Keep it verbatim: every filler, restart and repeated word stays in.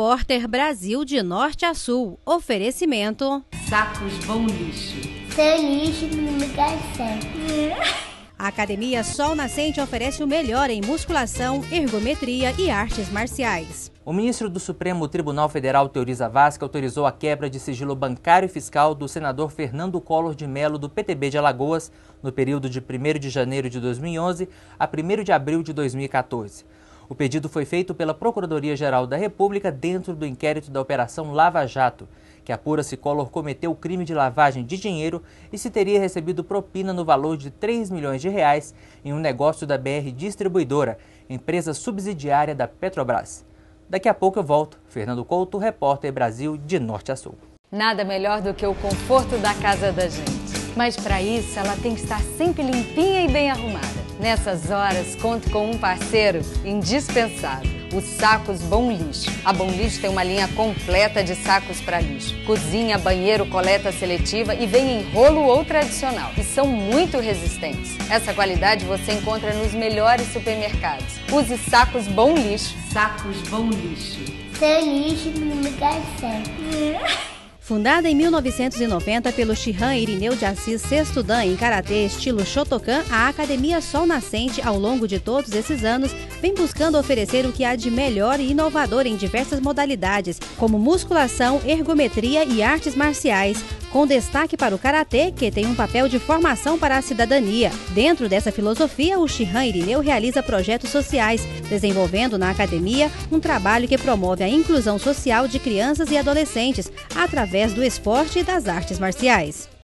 Repórter Brasil de Norte a Sul. Oferecimento: Sacos Bom Lixo. Seu lixo no lugar certo. A Academia Sol Nascente oferece o melhor em musculação, ergometria e artes marciais. O ministro do Supremo Tribunal Federal, Teori Zavascki, autorizou a quebra de sigilo bancário e fiscal do senador Fernando Collor de Mello, do P T B de Alagoas, no período de primeiro de janeiro de dois mil e onze a primeiro de abril de dois mil e quatorze. O pedido foi feito pela Procuradoria-Geral da República dentro do inquérito da Operação Lava Jato, que apura se Collor cometeu o crime de lavagem de dinheiro e se teria recebido propina no valor de três milhões de reais em um negócio da B R Distribuidora, empresa subsidiária da Petrobras. Daqui a pouco eu volto. Fernando Couto, Repórter Brasil de Norte a Sul. Nada melhor do que o conforto da casa da gente. Mas para isso, ela tem que estar sempre limpinha e bem arrumada. Nessas horas, conto com um parceiro indispensável, os Sacos Bom Lixo. A Bom Lixo tem uma linha completa de sacos para lixo. Cozinha, banheiro, coleta seletiva e vem em rolo ou tradicional. E são muito resistentes. Essa qualidade você encontra nos melhores supermercados. Use Sacos Bom Lixo. Sacos Bom Lixo. Seu lixo no lugar certo. Fundada em mil novecentos e noventa pelo Shihan Irineu de Assis Sexto Dan em karatê estilo Shotokan, a Academia Sol Nascente, ao longo de todos esses anos, vem buscando oferecer o que há de melhor e inovador em diversas modalidades, como musculação, ergometria e artes marciais, com destaque para o karatê, que tem um papel de formação para a cidadania. Dentro dessa filosofia, o Shihan Irineu realiza projetos sociais, desenvolvendo na academia um trabalho que promove a inclusão social de crianças e adolescentes, através do esporte e das artes marciais.